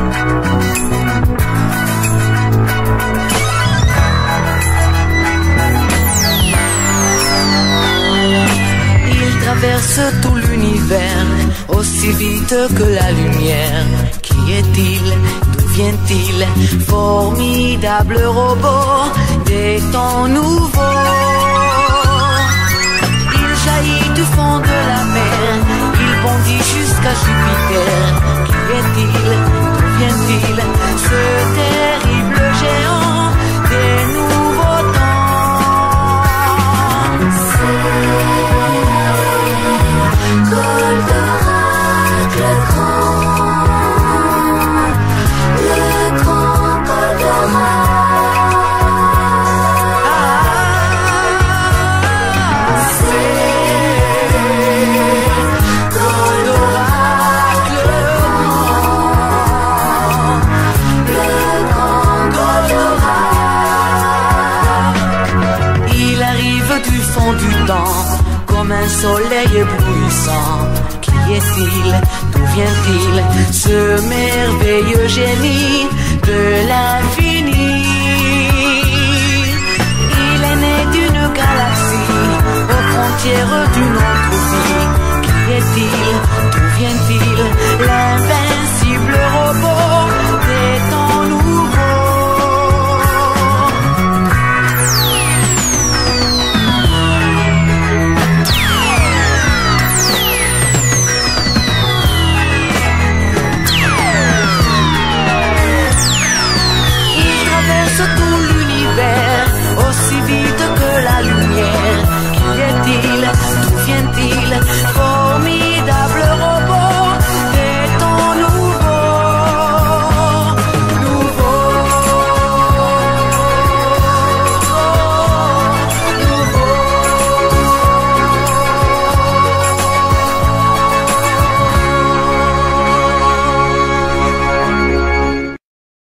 Traverse tout l'univers aussi vite que la lumière. Qui est-il? D'où vient-il? Formidable robot des temps nouveaux. Il jaillit du fond de la mer, il bondit jusqu'à Jupiter. Qui est-il? D'où vient-il? Ce terrible géant des nouveaux temps. Goldorak le grand Goldorak. C'est Goldorak le grand Goldorak. Il arrive du fond du temps comme un soleil éblouissant. Qui est-il? D'où vient-il? Ce merveilleux génie de l'infini. Il est né d'une galaxie aux frontières d'une autre vie. Qui est-il? D'où vient-il? L'invincible robot des temps nouveaux. Tout